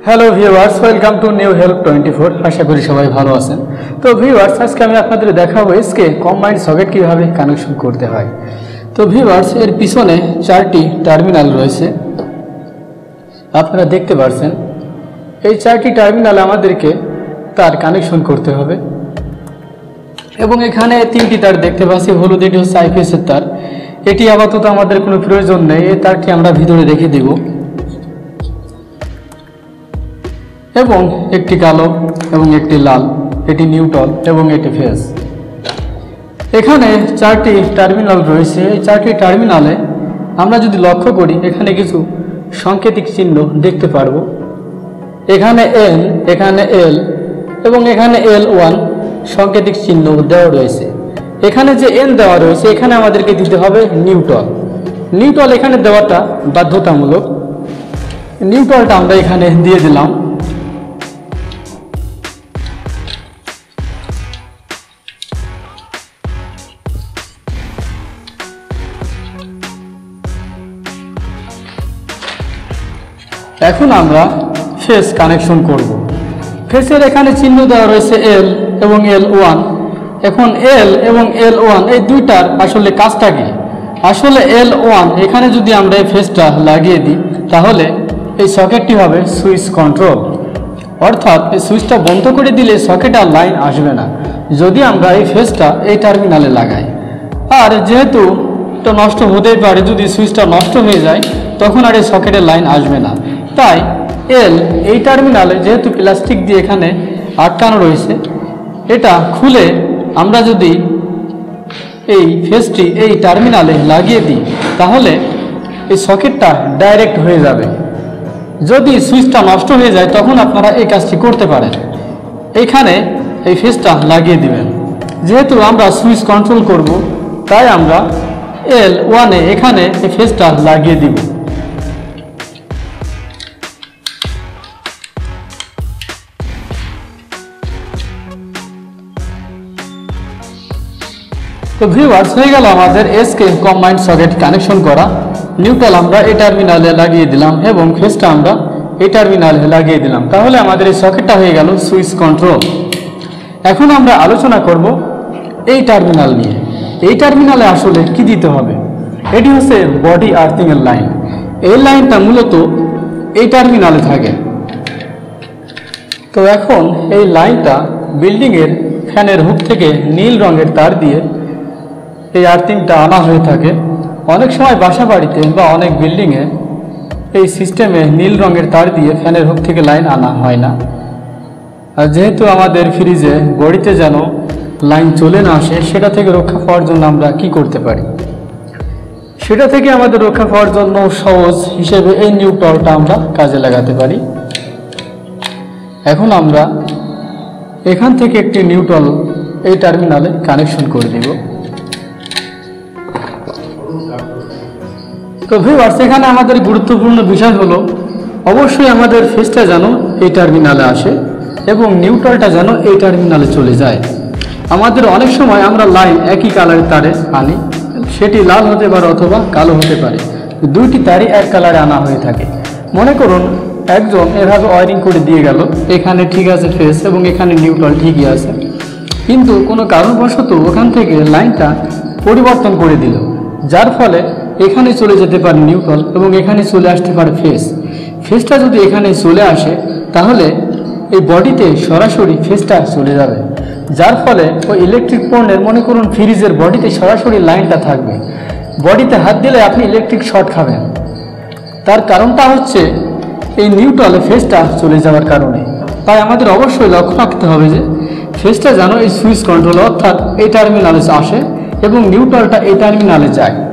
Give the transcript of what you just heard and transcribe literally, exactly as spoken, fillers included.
Hello viewers, welcome to new help twenty four. আশা করি সবাই ভালো আছেন। তো ভিউয়ার্স, আজকে আমি আপনাদের দেখাবো এসকে কম্বাইন্ড সকেট কীভাবে কানেকশন করতে হয়। তো ভিউয়ার্স, এর পিছনে চারটি টার্মিনাল রয়েছে, আপনারা দেখতে পাচ্ছেন। এই চারটি টার্মিনালে আমাদেরকে তার কানেকশন করতে হবে এবং এখানে তিনটি তার দেখতে পাচ্ছি, হলুদ এটি হচ্ছে আইপিএসের তার। এটি আপাতত আমাদের কোনো প্রয়োজন নেই, এই তারটি আমরা ভিতরে রেখে দেব। এবং একটি কালো এবং একটি লাল, এটি নিউট্রাল এবং এটি ফেজ। এখানে চারটি টার্মিনাল রয়েছে। এই চারটি টার্মিনালে আমরা যদি লক্ষ্য করি, এখানে কিছু সাংকেতিক চিহ্ন দেখতে পারবো। এখানে এন, এখানে এল এবং এখানে এল ওয়ান সাংকেতিক চিহ্ন দেওয়া রয়েছে। এখানে যে এন দেওয়া রয়েছে, এখানে আমাদেরকে দিতে হবে নিউট্রাল। নিউট্রাল এখানে দেওয়াটা বাধ্যতামূলক। নিউট্রালটা আমরা এখানে দিয়ে দিলাম। এখন আমরা ফেজ কানেকশন করব। ফেজের এখানে চিহ্ন দেওয়া রয়েছে এল এবং এল ওয়ান। এখন এল এবং এল ওয়ান এই দুইটার আসলে কাজটা কি? আসলে এল ওয়ান এখানে যদি আমরা এই ফেজটা লাগিয়ে দিই, তাহলে এই সকেটটি হবে সুইচ কন্ট্রোল। অর্থাৎ এই সুইচটা বন্ধ করে দিলে সকেট আর লাইন আসবে না, যদি আমরা এই ফেজটা এই টার্মিনালে লাগাই। আর যেহেতু এটা নষ্ট হতেই পারে, যদি সুইচটা নষ্ট হয়ে যায় তখন আর এই সকেটের লাইন আসবে না। তাই এল এই টার্মিনালে যেহেতু প্লাস্টিক দিয়ে এখানে আটকানো রয়েছে, এটা খুলে আমরা যদি এই ফেজটি এই টার্মিনালে লাগিয়ে দিই, তাহলে এই সকেটটা ডাইরেক্ট হয়ে যাবে। যদি সুইচটা নষ্ট হয়ে যায় তখন আপনারা এই কাজটি করতে পারেন। এইখানে এই ফেজটা লাগিয়ে দিবেন। যেহেতু আমরা সুইচ কন্ট্রোল করব, তাই আমরা এল ওয়ানে এখানে এই ফেজটা লাগিয়ে দিব। তো ভিউয়ার্স, হয়ে গেল আমাদের এসকে কম্বাইন্ড সকেট কানেকশন করা। নিউট্রাল আমরা এই টার্মিনালে লাগিয়ে দিলাম এবং ফেজটা আমরা এই টার্মিনালে লাগিয়ে দিলাম। তাহলে আমাদের এই সকেটটা হয়ে গেল সুইচ কন্ট্রোল। এখন আমরা আলোচনা করব এই টার্মিনাল নিয়ে। এই টার্মিনালে আসলে কি দিতে হবে? এটি হচ্ছে বডি আর্থিং এর লাইন। এই লাইনটা মূলত এই টার্মিনালে থাকে। তো এখন এই লাইনটা বিল্ডিংয়ের ফ্যানের হুক থেকে নীল রঙের তার দিয়ে এই আর্থিংটা আনা হয়ে থাকে। অনেক সময় বাসা বাড়িতে বা অনেক বিল্ডিংয়ে এই সিস্টেমে নীল রঙের তার দিয়ে ফ্যানের হুক থেকে লাইন আনা হয় না। আর যেহেতু আমাদের ফ্রিজে বডিতে যেন লাইন চলে না আসে, সেটা থেকে রক্ষা পাওয়ার জন্য আমরা কি করতে পারি? সেটা থেকে আমাদের রক্ষা পাওয়ার জন্য সহজ হিসেবে এই নিউট্রালটা আমরা কাজে লাগাতে পারি। এখন আমরা এখান থেকে একটি নিউট্রাল এই টার্মিনালে কানেকশন করে দিব। তো ভিউয়ার্স, এখানে আমাদের গুরুত্বপূর্ণ বিষয় হলো অবশ্যই আমাদের ফেজটা যেন এই টার্মিনালে আসে এবং নিউট্রালটা যেন এই টার্মিনালে চলে যায়। আমাদের অনেক সময় আমরা লাইন একই কালারের তারে আনি, সেটি লাল হতে পারে অথবা কালো হতে পারে। দুইটি তারই এক কালারে আনা হয়ে থাকে। মনে করুন একজন এভাবে ওয়ারিং করে দিয়ে গেল, এখানে ঠিক আছে ফেজ এবং এখানে নিউট্রাল ঠিকই আছে, কিন্তু কোনো কারণবশত ওখান থেকে লাইনটা পরিবর্তন করে দিল, যার ফলে এখানে চলে যেতে পারে নিউট্রাল এবং এখানে চলে আসতে পারে ফেজ। ফেজটা যদি এখানে চলে আসে, তাহলে এই বডিতে সরাসরি ফেজটা চলে যাবে, যার ফলে ওই ইলেকট্রিক পণ্যের, মনে করুন ফ্রিজের বডিতে সরাসরি লাইনটা থাকবে। বডিতে হাত দিলে আপনি ইলেকট্রিক শর্ট খাবেন। তার কারণটা হচ্ছে এই নিউট্রালে ফেজটা চলে যাওয়ার কারণে। তাই আমাদের অবশ্যই লক্ষ্য রাখতে হবে যে ফেজটা যেন এই সুইচ কন্ট্রোল অর্থাৎ এই টার্মিনালে আসে এবং নিউট্রালটা এই টার্মিনালে যায়।